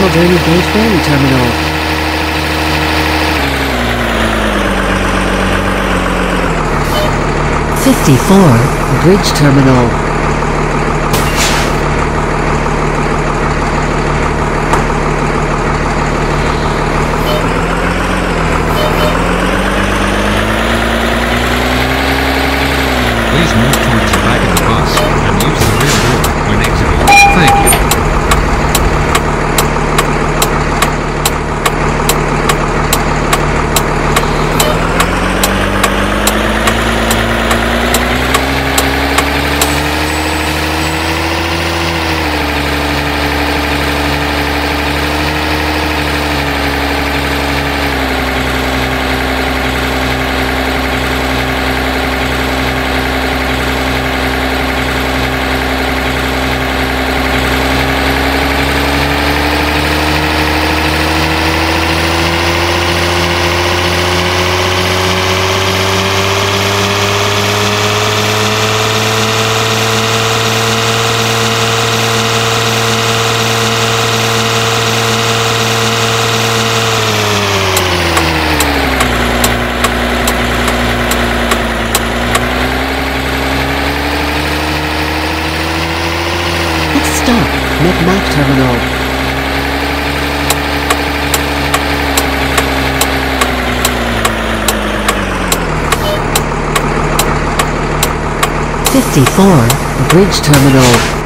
Alderney Gate Ferry Terminal. 54, Bridge Terminal. 'Please move towards the back of the bus and use the rear door when exiting. Thank you. Mac Terminal. 54, Bridge Terminal.